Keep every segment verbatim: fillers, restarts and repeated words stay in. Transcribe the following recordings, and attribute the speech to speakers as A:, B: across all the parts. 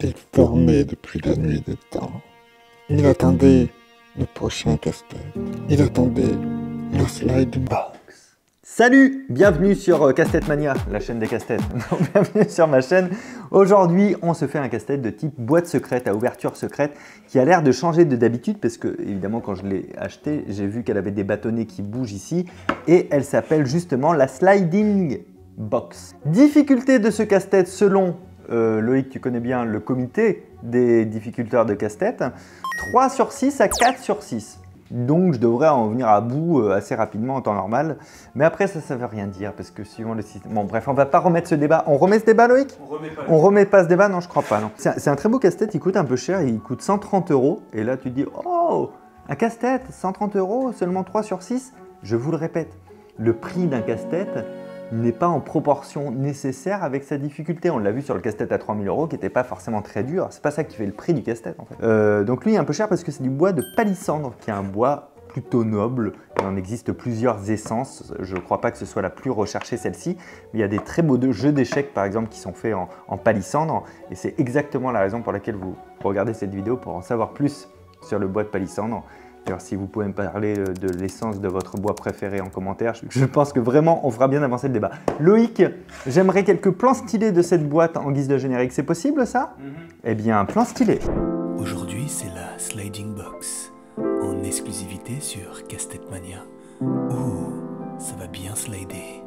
A: Il dormait depuis la nuit des temps. Il attendait le prochain casse-tête. Il attendait la slide box.
B: Salut, bienvenue sur euh, Casse-tête Mania, la chaîne des casse-têtes. Bienvenue sur ma chaîne. Aujourd'hui, on se fait un casse-tête de type boîte secrète à ouverture secrète qui a l'air de changer de d'habitude parce que, évidemment, quand je l'ai acheté, j'ai vu qu'elle avait des bâtonnets qui bougent ici et elle s'appelle justement la Sliding Box. Difficulté de ce casse-tête selon euh, Loïc, tu connais bien le comité des difficulteurs de casse-tête, trois sur six à quatre sur six. Donc je devrais en venir à bout euh, assez rapidement en temps normal. Mais après ça, ça veut rien dire parce que suivant le système... Bon bref, on va pas remettre ce débat. On remet ce débat, Loïc?
C: On remet pas.
B: On remet pas ce débat? Non, je crois pas. Non. C'est un, un très beau casse-tête, il coûte un peu cher, il coûte cent trente euros. Et là tu te dis, oh, un casse-tête, cent trente euros, seulement trois sur six. Je vous le répète, le prix d'un casse-tête n'est pas en proportion nécessaire avec sa difficulté. On l'a vu sur le casse-tête à trois mille euros qui n'était pas forcément très dur. C'est pas ça qui fait le prix du casse-tête en fait. Euh, donc lui il est un peu cher parce que c'est du bois de palissandre qui est un bois plutôt noble. Il en existe plusieurs essences. Je ne crois pas que ce soit la plus recherchée celle-ci. Mais il y a des très beaux jeux d'échecs par exemple qui sont faits en, en palissandre. Et c'est exactement la raison pour laquelle vous regardez cette vidéo pour en savoir plus sur le bois de palissandre. Alors, si vous pouvez me parler de l'essence de votre bois préféré en commentaire, je pense que vraiment on fera bien avancer le débat. Loïc, j'aimerais quelques plans stylés de cette boîte en guise de générique. C'est possible ça? Mm-hmm. Eh bien, un plan stylé.
D: Aujourd'hui, c'est la Sliding Box, en exclusivité sur Casse-tête Mania. Ouh, ça va bien slider.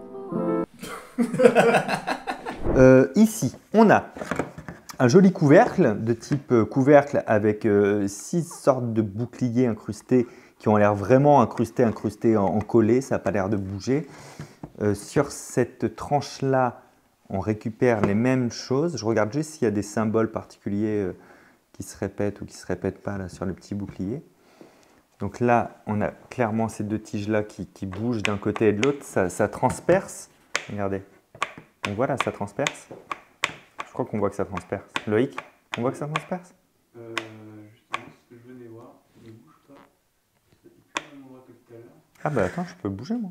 B: euh, ici, on a un joli couvercle de type couvercle avec euh, six sortes de boucliers incrustés qui ont l'air vraiment incrustés, incrustés en, en collé, ça n'a pas l'air de bouger. Euh, sur cette tranche-là, on récupère les mêmes choses. Je regarde juste s'il y a des symboles particuliers euh, qui se répètent ou qui ne se répètent pas là, sur le petit bouclier. Donc là, on a clairement ces deux tiges-là qui, qui bougent d'un côté et de l'autre. Ça, ça transperce. Regardez. Donc voilà, ça transperce. Je crois qu'on voit que ça transperce. Loïc, on voit que ça transperce?
C: Euh, justement, ce que je venais voir, ne bouge pas. C'est plus au même endroit que tout à l'heure.
B: Ah bah attends, je peux bouger moi.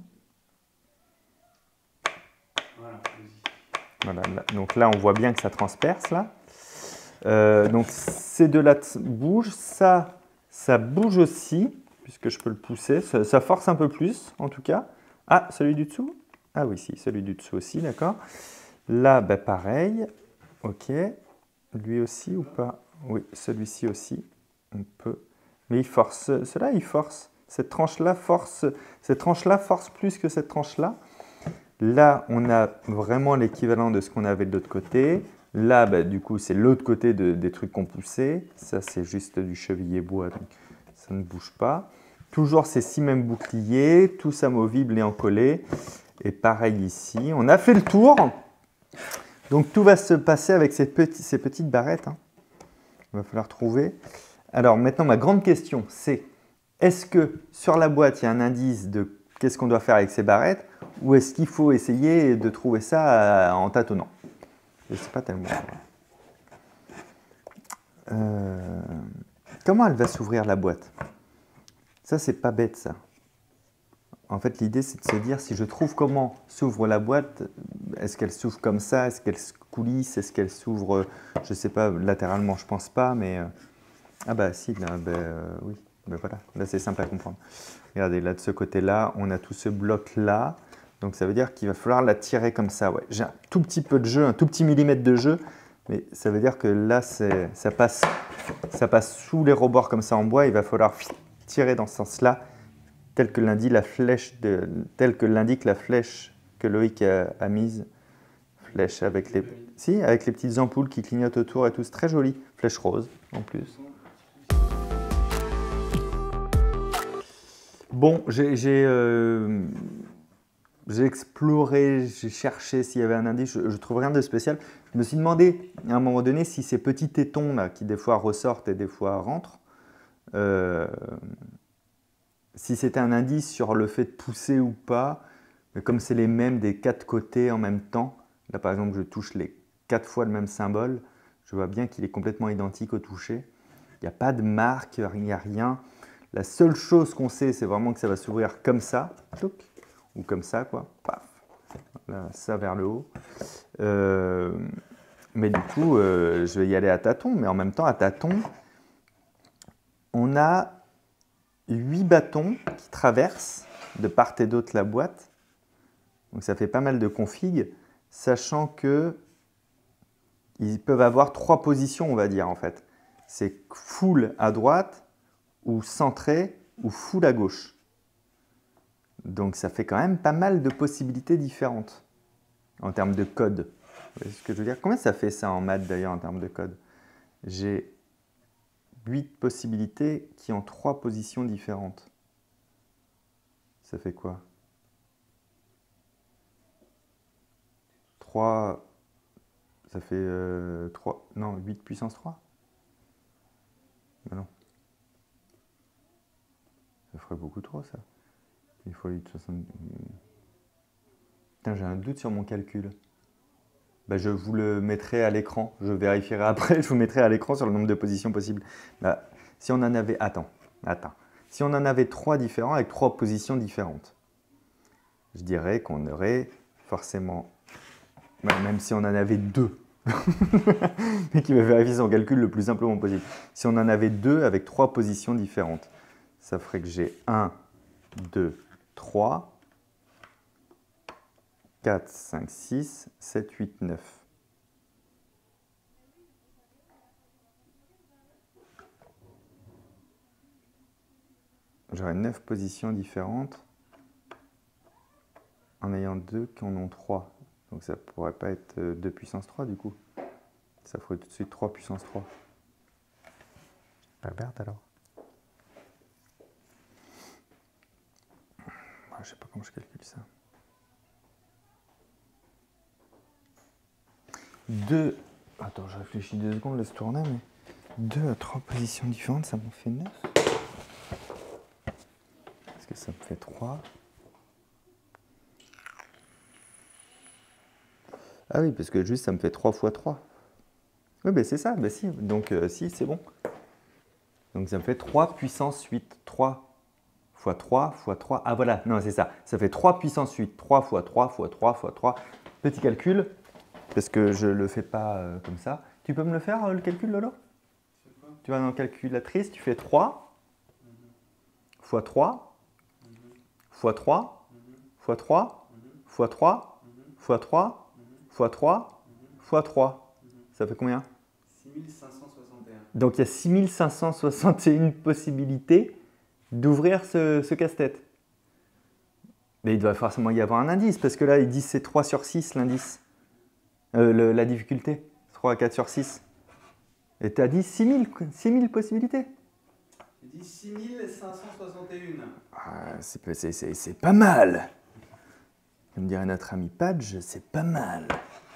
C: Voilà, vas-y.
B: Voilà, là, donc là on voit bien que ça transperce là. Euh, donc ces deux-là bougent, ça, ça bouge aussi, puisque je peux le pousser. Ça, ça force un peu plus en tout cas. Ah, celui du dessous? Ah oui, si, celui du dessous aussi, d'accord. Là, bah, pareil. Ok, lui aussi ou pas? Oui, celui-ci aussi, on peut. Mais il force, cela il force. Cette tranche-là force, cette tranche-là force plus que cette tranche-là. Là, on a vraiment l'équivalent de ce qu'on avait de l'autre côté. Là, bah, du coup, c'est l'autre côté de, des trucs qu'on poussait. Ça, c'est juste du chevillé bois, donc ça ne bouge pas. Toujours ces six mêmes boucliers, tous amovibles et encollés. Et pareil ici, on a fait le tour. Donc tout va se passer avec ces, petits, ces petites barrettes. Hein. Il va falloir trouver. Alors maintenant, ma grande question, c'est est-ce que sur la boîte, il y a un indice de qu'est-ce qu'on doit faire avec ces barrettes ou est-ce qu'il faut essayer de trouver ça en tâtonnant? Je ne sais pas tellement. Euh, comment elle va s'ouvrir la boîte? Ça, c'est pas bête ça. En fait, l'idée, c'est de se dire, si je trouve comment s'ouvre la boîte, est-ce qu'elle s'ouvre comme ça? Est-ce qu'elle se coulisse? Est-ce qu'elle s'ouvre, je ne sais pas, latéralement, je ne pense pas, mais... Euh... Ah bah si, là, ben, euh, oui, ben voilà, là c'est simple à comprendre. Regardez, là de ce côté-là, on a tout ce bloc-là, donc ça veut dire qu'il va falloir la tirer comme ça. Ouais. J'ai un tout petit peu de jeu, un tout petit millimètre de jeu, mais ça veut dire que là, ça passe, ça passe sous les rebords comme ça en bois, il va falloir tirer dans ce sens-là, tel que l'indique la flèche, de, tel que l'indique la flèche que Loïc a, a mise, flèche avec les, si, avec les petites ampoules qui clignotent autour et tout, c'est très joli, flèche rose en plus. Bon, j'ai euh, exploré, j'ai cherché s'il y avait un indice, je, ne trouve rien de spécial. Je me suis demandé à un moment donné si ces petits tétons là, qui des fois ressortent et des fois rentrent, euh, si c'était un indice sur le fait de pousser ou pas, mais comme c'est les mêmes des quatre côtés en même temps, là par exemple je touche les quatre fois le même symbole, je vois bien qu'il est complètement identique au toucher. Il n'y a pas de marque, il n'y a rien. La seule chose qu'on sait, c'est vraiment que ça va s'ouvrir comme ça, ou comme ça, quoi, paf, là, ça vers le haut. Euh, Mais du coup, euh, je vais y aller à tâtons. Mais en même temps, à tâtons, on a huit bâtons qui traversent de part et d'autre la boîte. Donc ça fait pas mal de config, sachant que ils peuvent avoir trois positions, on va dire, en fait. C'est full à droite, ou centré, ou full à gauche. Donc ça fait quand même pas mal de possibilités différentes en termes de code. Vous voyez ce que je veux dire? Combien ça fait ça en maths d'ailleurs en termes de code? J'ai huit possibilités qui ont trois positions différentes. Ça fait quoi? trois, ça fait euh, trois, non, huit puissance trois? Ben non. Ça ferait beaucoup trop ça. Il faut huit soixante. Putain, j'ai un doute sur mon calcul. Ben, je vous le mettrai à l'écran. Je vérifierai après. Je vous mettrai à l'écran sur le nombre de positions possibles. Ben, si on en avait. Attends, attends. Si on en avait trois différents avec trois positions différentes, je dirais qu'on aurait forcément. Ben, même si on en avait deux. Mais qui va vérifier son calcul le plus simplement possible. Si on en avait deux avec trois positions différentes, ça ferait que j'ai un, deux, trois, quatre, cinq, six, sept, huit, neuf. J'aurais neuf positions différentes en ayant deux qui en ont trois. Donc ça ne pourrait pas être deux puissance trois du coup. Ça ferait tout de suite trois puissance trois. Regarde alors. Je ne sais pas comment je calcule ça. deux. Attends, je réfléchis deux secondes, laisse tourner, mais deux à trois positions différentes, ça m'en fait neuf. Est-ce que ça me fait trois? Ah oui, parce que juste ça me fait trois fois trois. Oui, ben c'est ça, ben si. Donc euh, si, c'est bon. Donc ça me fait trois puissance huit. trois fois trois fois trois. Ah voilà, non, c'est ça. Ça fait trois puissance huit. trois fois trois fois trois fois trois. Petit calcul, parce que je ne le fais pas euh, comme ça. Tu peux me le faire, euh, le calcul, Lolo? Tu vas dans la calculatrice, tu fais trois fois trois fois trois fois trois fois trois fois trois fois trois fois trois. Ça fait combien?
C: six mille cinq cent soixante et un.
B: Donc il y a six mille cinq cent soixante et une possibilités d'ouvrir ce, ce casse-tête. Mais il doit forcément y avoir un indice, parce que là, ils disent c'est trois sur six l'indice. Euh, le, la difficulté, trois à quatre sur six. Et tu as dit six mille possibilités.
C: J'ai dit six mille cinq cent soixante et un.
B: Ah, c'est pas mal. Comme dirait notre ami Padge, c'est pas mal.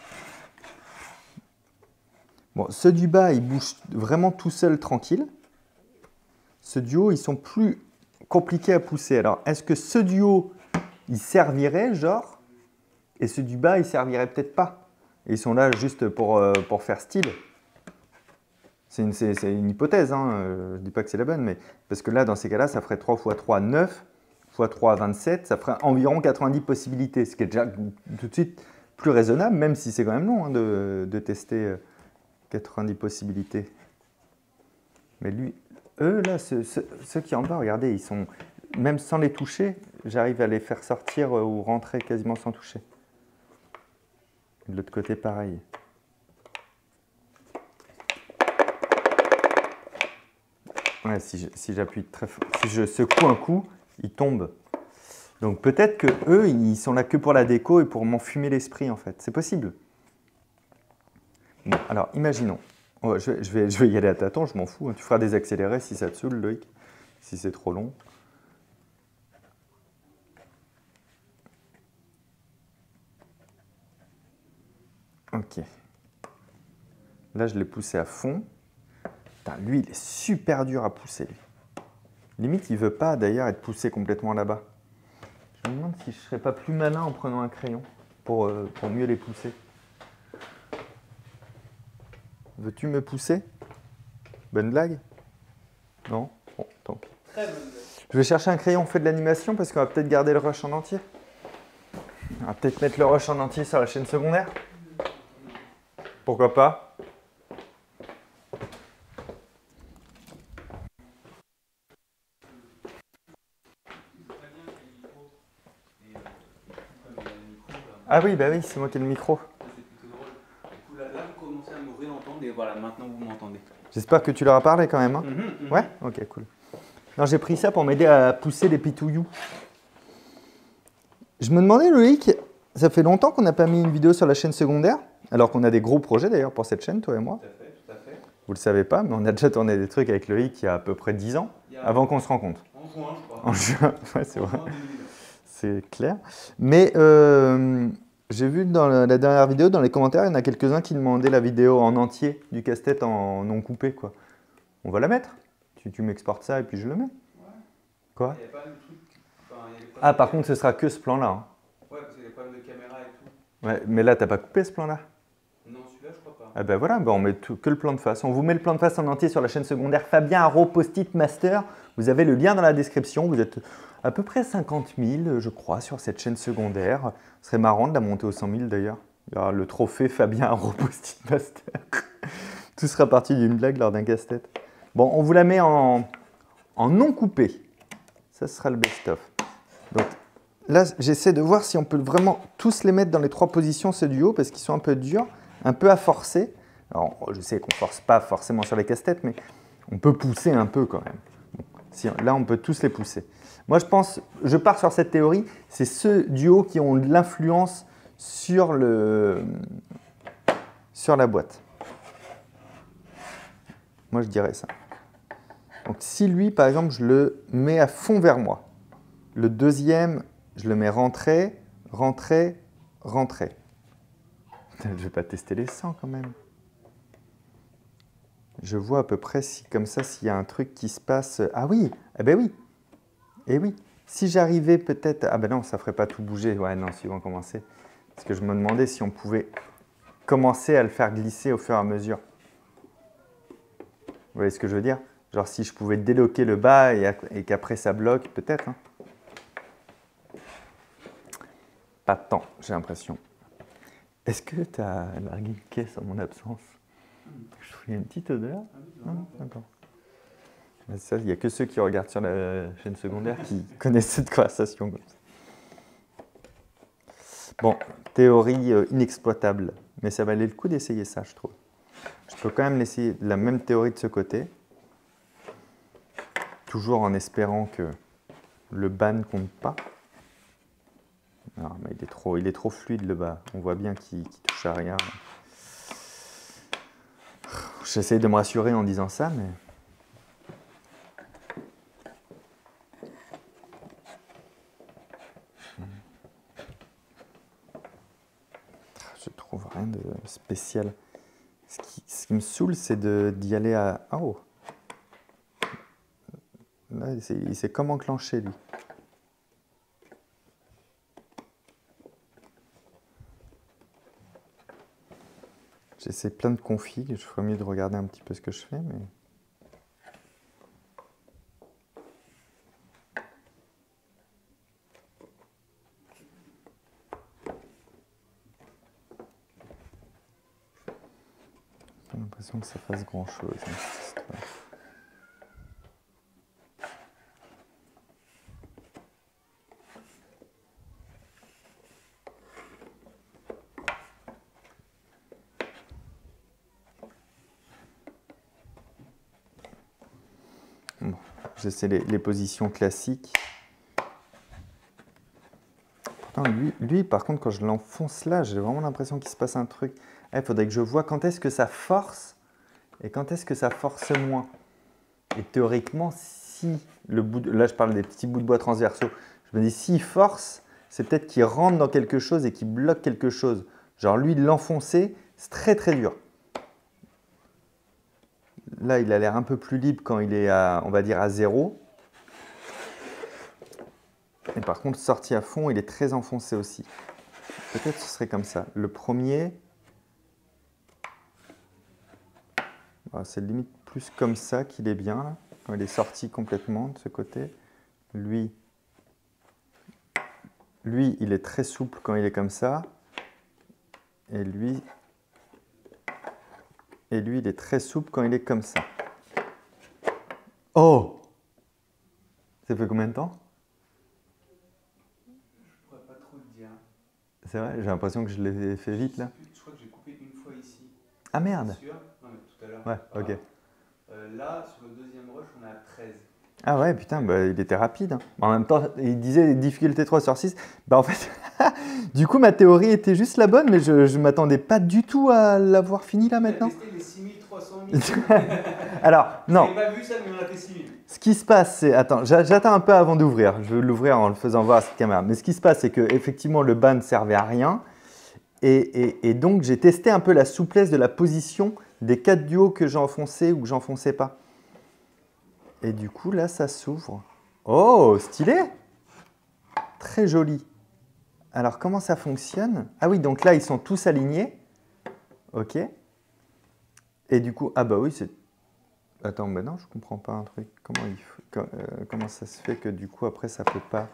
B: Bon, ceux du bas, ils bougent vraiment tout seuls, tranquilles. Ceux du haut, ils sont plus compliqués à pousser. Alors, est-ce que ceux du haut, ils serviraient, genre, et ceux du bas, ils serviraient peut-être pas? Et ils sont là juste pour, euh, pour faire style. C'est une, une hypothèse, hein. euh, je ne dis pas que c'est la bonne, mais parce que là, dans ces cas-là, ça ferait trois fois trois, neuf, fois trois, vingt-sept, ça ferait environ quatre-vingt-dix possibilités, ce qui est déjà tout de suite plus raisonnable, même si c'est quand même long hein, de, de tester quatre-vingt-dix possibilités. Mais lui, eux, là, ceux, ceux, ceux qui en bas, regardez, ils sont, même sans les toucher, j'arrive à les faire sortir ou rentrer quasiment sans toucher. De l'autre côté, pareil. Ouais, si j'appuie très fort, si je secoue un coup, ils tombent. Donc peut-être que eux, ils sont là que pour la déco et pour m'enfumer l'esprit en fait. C'est possible. Bon, alors imaginons. Oh, je, je, vais, je vais y aller à tâtons, je m'en fous. Hein. Tu feras des accélérés si ça te saoule, Loïc, si c'est trop long. Ok. Là, je l'ai poussé à fond. Putain, lui, il est super dur à pousser. Lui. Limite, il ne veut pas d'ailleurs être poussé complètement là-bas. Je me demande si je ne serais pas plus malin en prenant un crayon pour, euh, pour mieux les pousser. Veux-tu me pousser? Bonne blague? Non? Bon, tant pis.
C: Très bonne blague.
B: Je vais chercher un crayon fait de l'animation parce qu'on va peut-être garder le rush en entier. On va peut-être mettre le rush en entier sur la chaîne secondaire. Pourquoi pas? Ah oui, bah oui, c'est moi qui ai le micro.
C: C'est plutôt drôle. Du coup, là, là, vous commencez à me réentendre et voilà, maintenant vous m'entendez.
B: J'espère que tu leur as parlé quand même. Hein.
C: Mmh, mmh.
B: Ouais? Ok, cool. Non, j'ai pris ça pour m'aider à pousser les pitouillous. Je me demandais, Loïc, ça fait longtemps qu'on n'a pas mis une vidéo sur la chaîne secondaire, alors qu'on a des gros projets d'ailleurs pour cette chaîne, toi et moi.
C: Tout à fait, tout à fait.
B: Vous le savez pas, mais on a déjà tourné des trucs avec Loïc il y a à peu près dix ans,
C: Il y a-
B: avant qu'on se rencontre.
C: En juin, je crois.
B: En juin, ouais, c'est
C: En
B: vrai.
C: juin deux mille.
B: C'est clair. Mais euh, j'ai vu dans la, la dernière vidéo, dans les commentaires, il y en a quelques-uns qui demandaient la vidéo en entier du casse-tête en non coupé, quoi. On va la mettre. Tu, tu m'exportes ça et puis je le mets.
C: Ouais.
B: Quoi?
C: Il y avait pas le truc. Enfin, il y avait pas
B: Ah,
C: de-
B: par contre, ce sera que ce plan-là. Hein.
C: Ouais, parce qu'il y a des problèmes de caméra et tout.
B: Ouais, mais là, t'as pas coupé ce plan-là?
C: Non, celui-là, je crois pas.
B: Ah ben voilà, ben on met tout, que le plan de face. On vous met le plan de face en entier sur la chaîne secondaire Fabien Arro Post-it Master. Vous avez le lien dans la description. Vous êtes à peu près cinquante mille, je crois, sur cette chaîne secondaire. Ce serait marrant de la monter aux cent mille d'ailleurs. Il y aura le trophée Fabien Arro Post-it Master. Tout sera parti d'une blague lors d'un casse-tête. Bon, on vous la met en, en non coupé. Ça sera le best-of. Donc là, j'essaie de voir si on peut vraiment tous les mettre dans les trois positions, ceux du haut, parce qu'ils sont un peu durs, un peu à forcer. Alors, je sais qu'on ne force pas forcément sur les casse-têtes, mais on peut pousser un peu quand même. Bon, si, là, on peut tous les pousser. Moi, je pense, je pars sur cette théorie, c'est ceux du haut qui ont de l'influence sur, le, sur la boîte. Moi, je dirais ça. Donc, si lui, par exemple, je le mets à fond vers moi, le deuxième, je le mets rentrée, rentrée, rentrée. Je ne vais pas tester les cent quand même. Je vois à peu près si, comme ça, s'il y a un truc qui se passe. Ah oui, eh ben oui. Eh oui. Si j'arrivais peut-être. Ah ben non, ça ne ferait pas tout bouger. Ouais, non, si on commençait. Parce que je me demandais si on pouvait commencer à le faire glisser au fur et à mesure. Vous voyez ce que je veux dire? Genre si je pouvais déloquer le bas et, et qu'après ça bloque, peut-être. Hein. Pas de temps, j'ai l'impression. Est-ce que tu as largué une caisse en mon absence? Je trouve qu'il y a une petite odeur. Ah, d'accord. Ça, il n'y a que ceux qui regardent sur la chaîne secondaire qui connaissent cette conversation. Bon, théorie euh, inexploitable. Mais ça valait le coup d'essayer ça, je trouve. Je peux quand même essayer la même théorie de ce côté. Toujours en espérant que le bas ne compte pas. Non, mais il est trop, il est trop fluide le bas. On voit bien qu'il ne touche à rien. J'essaie de me rassurer en disant ça, mais... Je trouve rien de spécial. Ce qui, ce qui me saoule, c'est d'y aller à... Oh! Là, il s'est comme enclenché, lui. J'essaie plein de configs, je ferais mieux de regarder un petit peu ce que je fais, mais... J'ai l'impression que ça fasse grand-chose, hein, cette histoire. Bon, j'essaie les, les positions classiques. Pourtant, lui, lui, par contre, quand je l'enfonce là, j'ai vraiment l'impression qu'il se passe un truc. Il faudrait que je vois quand est-ce que ça force et quand est-ce que ça force moins. Et théoriquement, si le bout de, là je parle des petits bouts de bois transversaux, je me dis s'il force, c'est peut-être qu'il rentre dans quelque chose et qu'il bloque quelque chose. Genre lui, l'enfoncer, c'est très très dur. Là, il a l'air un peu plus libre quand il est à, on va dire, à zéro. Et par contre, sorti à fond, il est très enfoncé aussi. Peut-être que ce serait comme ça. Le premier, c'est limite plus comme ça qu'il est bien, là, quand il est sorti complètement de ce côté. Lui, lui, il est très souple quand il est comme ça. Et lui, Et lui, il est très souple quand il est comme ça. Oh! Ça fait combien de temps?
C: Je pourrais pas trop le dire.
B: C'est vrai, j'ai l'impression que je l'ai fait vite là.
C: Je crois que j'ai coupé une fois ici.
B: Ah merde!
C: Sûr? Non, mais tout à l'heure.
B: Ouais, ok.
C: Euh, là, sur le deuxième rush, on est à treize.
B: Ah ouais, putain, bah, il était rapide. Hein. En même temps, il disait difficulté trois sur six. Bah en fait, du coup, ma théorie était juste la bonne, mais je ne m'attendais pas du tout à l'avoir fini là maintenant.
C: On a testé les six mille trois cents mille.
B: Alors, non.
C: J'avais pas vu ça, mais on a fait six mille.
B: Ce qui se passe, c'est... Attends, j'a- j'attends un peu avant d'ouvrir. Je veux l'ouvrir en le faisant voir à cette caméra. Mais ce qui se passe, c'est qu'effectivement, le bas ne servait à rien. Et, et, et donc, j'ai testé un peu la souplesse de la position des quatre duos que j'enfonçais ou que j'enfonçais pas. Et du coup, là, ça s'ouvre. Oh, stylé! Très joli. Alors, comment ça fonctionne? Ah oui, donc là, ils sont tous alignés. OK. Et du coup, ah bah oui, c'est... Attends, mais non, je comprends pas un truc. Comment, il faut- co- euh, comment ça se fait que du coup, après, ça peut pas...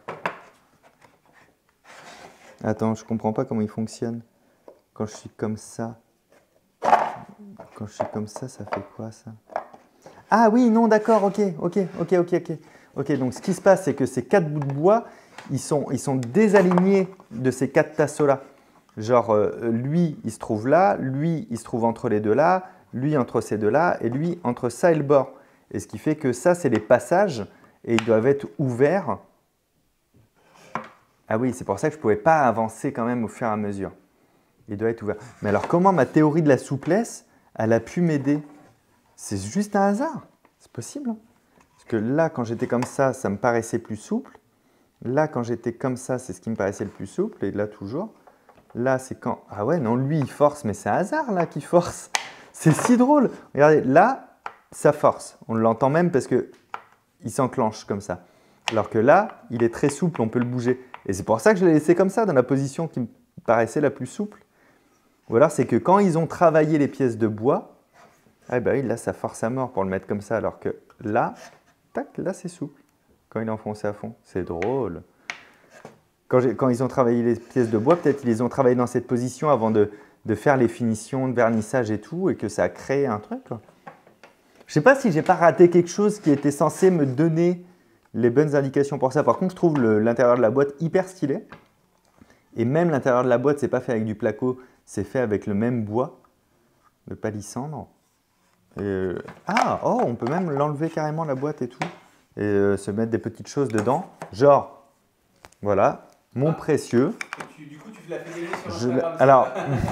B: Attends, je comprends pas comment il fonctionne. Quand je suis comme ça... Quand je suis comme ça, ça fait quoi, ça? Ah oui, non, d'accord, ok, ok, ok, ok, ok. Ok, donc ce qui se passe, c'est que ces quatre bouts de bois, ils sont, ils sont désalignés de ces quatre tasseaux-là. Genre, euh, lui, il se trouve là, lui, il se trouve entre les deux là, lui entre ces deux-là, et lui entre ça et le bord. Et ce qui fait que ça, c'est les passages, et ils doivent être ouverts. Ah oui, c'est pour ça que je ne pouvais pas avancer quand même au fur et à mesure. Il doit être ouvert. Mais alors, comment ma théorie de la souplesse, elle a pu m'aider? C'est juste un hasard. C'est possible. Hein, parce que là, quand j'étais comme ça, ça me paraissait plus souple. Là, quand j'étais comme ça, c'est ce qui me paraissait le plus souple. Et là, toujours. Là, c'est quand... Ah ouais, non, lui, il force. Mais c'est un hasard, là, qui force. C'est si drôle. Regardez, là, ça force. On l'entend même parce qu'il s'enclenche comme ça. Alors que là, il est très souple, on peut le bouger. Et c'est pour ça que je l'ai laissé comme ça, dans la position qui me paraissait la plus souple. Ou alors, c'est que quand ils ont travaillé les pièces de bois, ah ben oui, là, ça force à mort pour le mettre comme ça, alors que là, tac, là, c'est souple. Quand il est enfoncé à fond, c'est drôle. Quand, quand ils ont travaillé les pièces de bois, peut-être ils les ont travaillées dans cette position avant de, de faire les finitions, de vernissage et tout, et que ça a créé un truc, quoi. Je ne sais pas si j'ai pas raté quelque chose qui était censé me donner les bonnes indications pour ça. Par contre, je trouve l'intérieur de la boîte hyper stylé. Et même l'intérieur de la boîte, c'est pas fait avec du placo, c'est fait avec le même bois, le palissandre. Et euh, ah, oh, on peut même l'enlever carrément la boîte et tout, et euh, se mettre des petites choses dedans, genre, voilà, mon ah. précieux.
C: Et tu, du coup, tu l'as fait gagner sur
B: Je,
C: Instagram.
B: alors,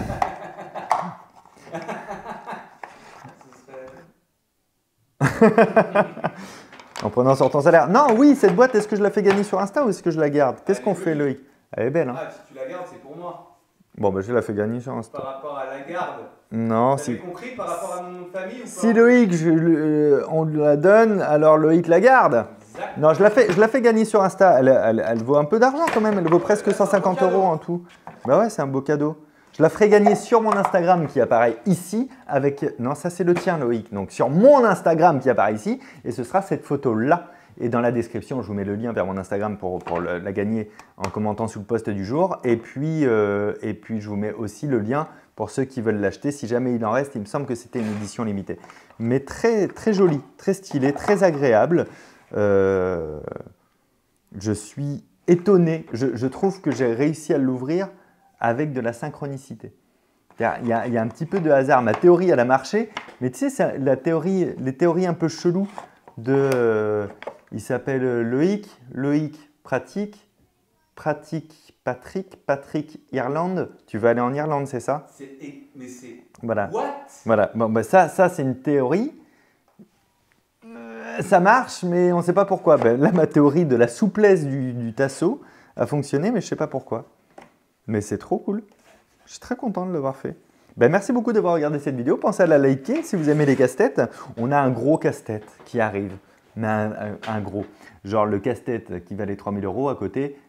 B: en prenant sur ton salaire. Non, oui, cette boîte, est-ce que je la fais gagner sur Insta ou est-ce que je la garde? Qu'est-ce qu'on fait, Loïc? Elle est belle, hein?
C: Ah, si tu la gardes, c'est pour moi.
B: Bon, ben, je la fais gagner sur Insta.
C: Par rapport à la garde.
B: Non,
C: si.
B: si.
C: T'avais compris par rapport à mon nom de famille ou pas?
B: Si Loïc, je, euh, on la donne, alors Loïc la garde.
C: Exact.
B: Non, je la fais, je la fais gagner sur Insta. Elle, elle, elle vaut un peu d'argent quand même. Elle vaut presque cent cinquante euros en tout. Bah ouais, c'est un beau cadeau. Je la ferai gagner sur mon Instagram qui apparaît ici avec... Non, ça c'est le tien Loïc. Donc sur mon Instagram qui apparaît ici. Et ce sera cette photo-là. Et dans la description, je vous mets le lien vers mon Instagram pour, pour le, la gagner en commentant sous le post du jour. Et puis, euh, et puis, je vous mets aussi le lien pour ceux qui veulent l'acheter. Si jamais il en reste, il me semble que c'était une édition limitée. Mais très, très joli, très stylé, très agréable. Euh, je suis étonné. Je, je trouve que j'ai réussi à l'ouvrir avec de la synchronicité. Il y, a, il, y a, il y a un petit peu de hasard. Ma théorie, elle a marché. Mais tu sais, c'est la théorie, les théories un peu cheloues de... Euh, il s'appelle Loïc. Loïc pratique. Pratique Patrick. Patrick Irlande. Tu vas aller en Irlande, c'est ça?
C: Mais c'est...
B: Voilà.
C: What?
B: Voilà. Bon, ben ça, ça c'est une théorie. Euh, ça marche, mais on ne sait pas pourquoi. Ben, là, ma théorie de la souplesse du, du tasseau a fonctionné, mais je ne sais pas pourquoi. Mais c'est trop cool. Je suis très content de l'avoir fait. Ben, merci beaucoup d'avoir regardé cette vidéo. Pensez à la liker si vous aimez les casse-têtes. On a un gros casse-tête qui arrive. Mais un, un, un gros. Genre le casse-tête qui valait trois mille euros à côté,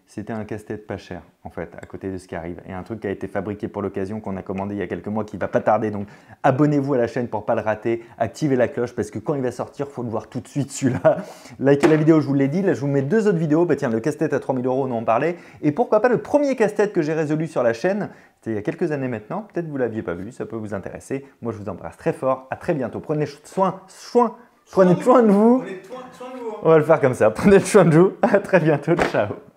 B: c'était un casse-tête pas cher, en fait, à côté de ce qui arrive. Et un truc qui a été fabriqué pour l'occasion, qu'on a commandé il y a quelques mois, qui va pas tarder. Donc, abonnez-vous à la chaîne pour ne pas le rater. Activez la cloche, parce que quand il va sortir, il faut le voir tout de suite, celui-là. Likez la vidéo, je vous l'ai dit. Là, je vous mets deux autres vidéos. Bah, tiens, le casse-tête à trois mille euros, on en parlait. Et pourquoi pas le premier casse-tête que j'ai résolu sur la chaîne. C'était il y a quelques années maintenant. Peut-être que vous ne l'aviez pas vu, ça peut vous intéresser. Moi, je vous embrasse très fort. À très bientôt. Prenez soin, soin, prenez soin de vous. On va le faire comme ça. Prenez soin de vous. À très bientôt. Ciao.